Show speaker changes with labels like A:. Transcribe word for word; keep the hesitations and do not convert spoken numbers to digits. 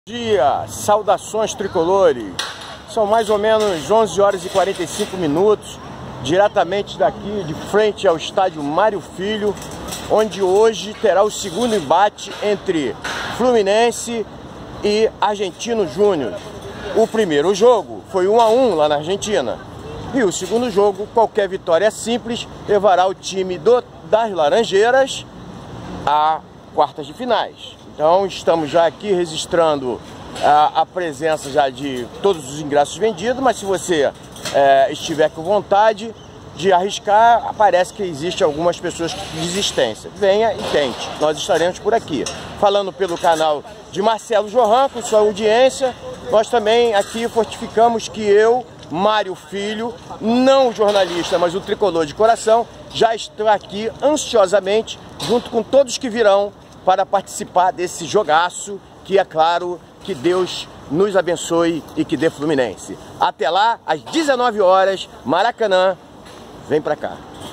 A: Dia, saudações tricolores. São mais ou menos onze horas e quarenta e cinco minutos, diretamente daqui de frente ao estádio Mário Filho, onde hoje terá o segundo embate entre Fluminense e Argentino Júnior. O primeiro jogo foi um a um lá na Argentina. E o segundo jogo, qualquer vitória simples, levará o time do, das Laranjeiras a quartas de finais. Então estamos já aqui registrando a, a presença já de todos os ingressos vendidos, mas se você é, estiver com vontade de arriscar, parece que existe algumas pessoas de desistência. Venha e tente, nós estaremos por aqui. Falando pelo canal de Marcelo Johan, com sua audiência, nós também aqui fortificamos que eu, Mário Filho, não o jornalista, mas o tricolor de coração, já estou aqui ansiosamente, junto com todos que virão, para participar desse jogaço, que é claro que Deus nos abençoe e que dê Fluminense. Até lá, às dezenove horas, Maracanã, vem pra cá.